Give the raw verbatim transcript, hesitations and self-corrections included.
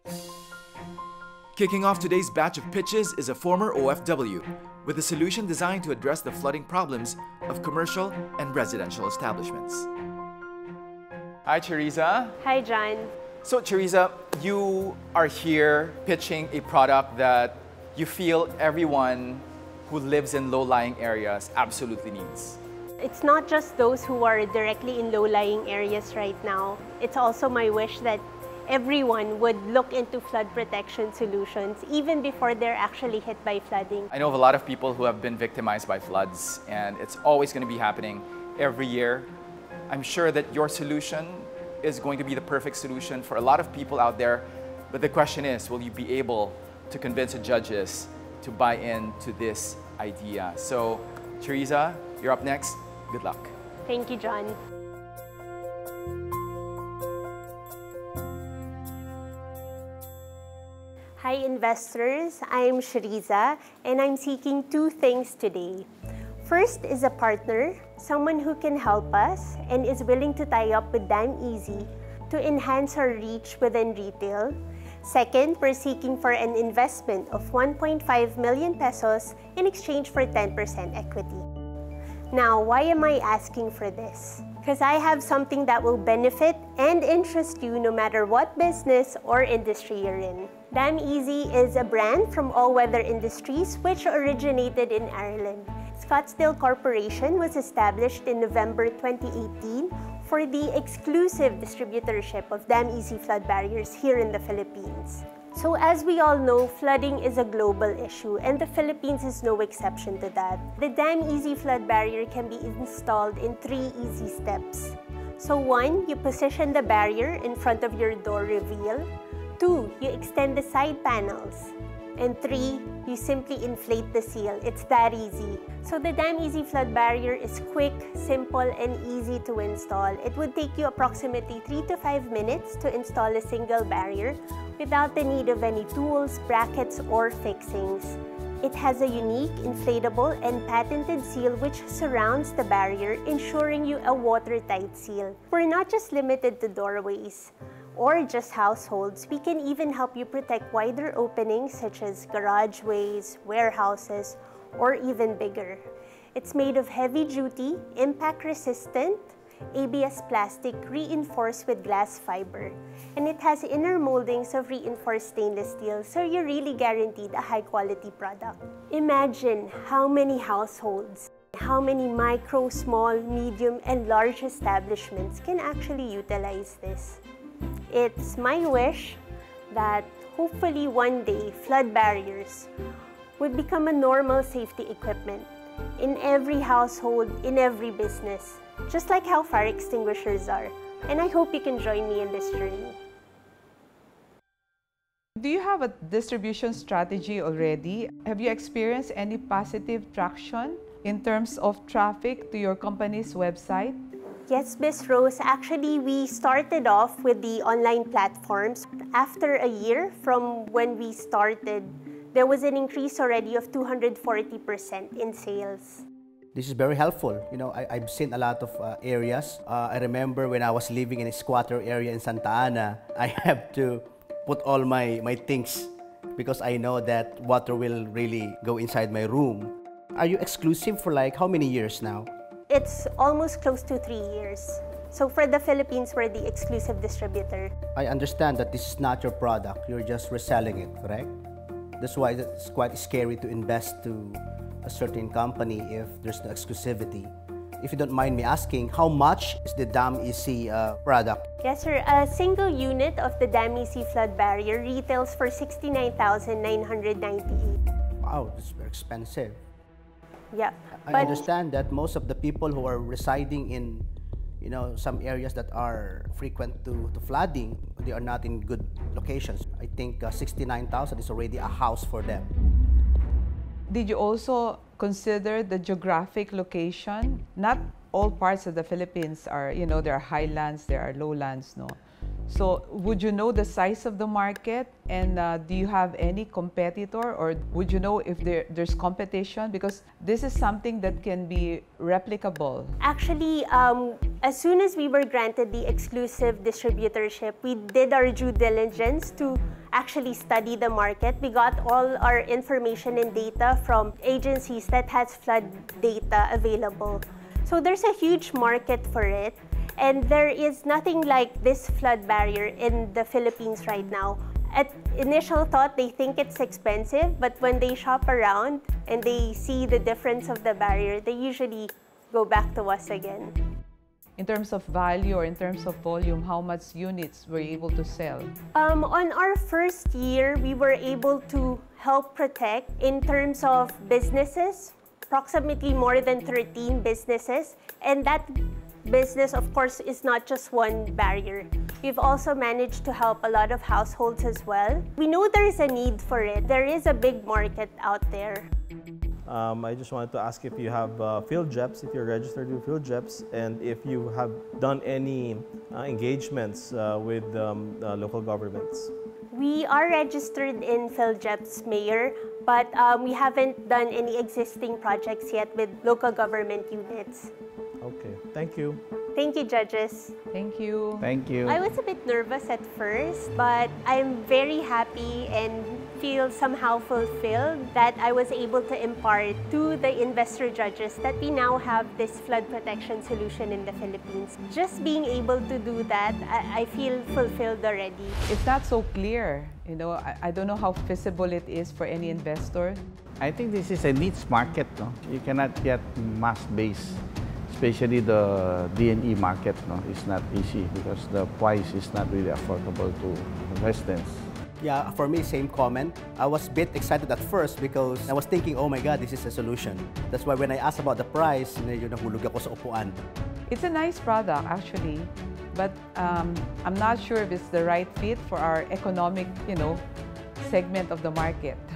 Kicking off today's batch of pitches is a former O F W with a solution designed to address the flooding problems of commercial and residential establishments. Hi, Teresa. Hi, John. So, Teresa, you are here pitching a product that you feel everyone who lives in low-lying areas absolutely needs. It's not just those who are directly in low-lying areas right now. It's also my wish that everyone would look into flood protection solutions even before they're actually hit by flooding. I know of a lot of people who have been victimized by floods, and it's always going to be happening every year. I'm sure that your solution is going to be the perfect solution for a lot of people out there, but the question is, will you be able to convince the judges to buy into this idea? So, Teresa, you're up next. Good luck. Thank you, John. Hi investors, I'm Shariza and I'm seeking two things today. First is a partner, someone who can help us and is willing to tie up with DamEasy to enhance our reach within retail. Second, we're seeking for an investment of one point five million pesos in exchange for ten percent equity. Now, why am I asking for this? Because I have something that will benefit and interest you no matter what business or industry you're in. DamEasy is a brand from All Weather Industries which originated in Ireland. Scottsdale Corporation was established in November twenty eighteen for the exclusive distributorship of DamEasy flood barriers here in the Philippines. So as we all know, flooding is a global issue and the Philippines is no exception to that. The DamEasy flood barrier can be installed in three easy steps. So one, you position the barrier in front of your door reveal. Two, you extend the side panels. And three, you simply inflate the seal. It's that easy. So the DamEasy flood barrier is quick, simple, and easy to install. It would take you approximately three to five minutes to install a single barrier without the need of any tools, brackets, or fixings. It has a unique, inflatable, and patented seal which surrounds the barrier, ensuring you a watertight seal. We're not just limited to doorways or just households. We can even help you protect wider openings such as garageways, warehouses, or even bigger. It's made of heavy-duty, impact-resistant, A B S plastic reinforced with glass fiber. And it has inner moldings of reinforced stainless steel, so you're really guaranteed a high-quality product. Imagine how many households, how many micro, small, medium, and large establishments can actually utilize this. It's my wish that hopefully one day flood barriers would become a normal safety equipment in every household, in every business, just like how fire extinguishers are. And I hope you can join me in this journey. Do you have a distribution strategy already? Have you experienced any positive traction in terms of traffic to your company's website? Yes, Miz Rose. Actually, we started off with the online platforms. After a year from when we started, there was an increase already of two hundred forty percent in sales. This is very helpful. You know, I, I've seen a lot of uh, areas. Uh, I remember when I was living in a squatter area in Santa Ana, I have to put all my, my things because I know that water will really go inside my room. Are you exclusive for like how many years now? It's almost close to three years. So for the Philippines, we're the exclusive distributor. I understand that this is not your product. You're just reselling it, correct? That's why it's quite scary to invest to a certain company if there's no exclusivity. If you don't mind me asking, how much is the DamEasy uh, product? Yes, sir. A single unit of the DamEasy flood barrier retails for sixty-nine thousand nine hundred ninety-eight. Wow, that's very expensive. Yeah. I but understand that most of the people who are residing in, you know, some areas that are frequent to, to flooding, they are not in good locations. I think uh, sixty-nine thousand is already a house for them. Did you also consider the geographic location? Not all parts of the Philippines are, you know, there are highlands, there are lowlands, no? So would you know the size of the market, and uh, do you have any competitor, or would you know if there, there's competition? Because this is something that can be replicable. Actually, um, as soon as we were granted the exclusive distributorship, we did our due diligence to actually study the market. We got all our information and data from agencies that has flood data available. So there's a huge market for it, and there is nothing like this flood barrier in the Philippines right now. At initial thought, they think it's expensive, but when they shop around and they see the difference of the barrier, they usually go back to us again. In terms of value or in terms of volume, how much units were you able to sell? Um, on our first year, we were able to help protect, in terms of businesses, approximately more than thirteen businesses. And that business, of course, is not just one barrier. We've also managed to help a lot of households as well. We know there is a need for it. There is a big market out there. Um, I just wanted to ask if you have uh, PhilJeps, if you're registered with PhilJeps, and if you have done any uh, engagements uh, with um, uh, local governments. We are registered in PhilJeps, Mayor, but um, we haven't done any existing projects yet with local government units. Okay, thank you. Thank you, judges. Thank you. Thank you. I was a bit nervous at first, but I'm very happy and feel somehow fulfilled that I was able to impart to the investor judges that we now have this flood protection solution in the Philippines. Just being able to do that, I, I feel fulfilled already. It's not so clear. You know, I, I don't know how feasible it is for any investor. I think this is a niche market. No? You cannot get mass base, especially the D and E market. No? It's not easy because the price is not really affordable to residents. Yeah, for me, same comment. I was a bit excited at first because I was thinking, oh my God, this is a solution. That's why when I asked about the price, medyo nahulog ako sa upuan. It's a nice product, actually, but um, I'm not sure if it's the right fit for our economic, you know, segment of the market.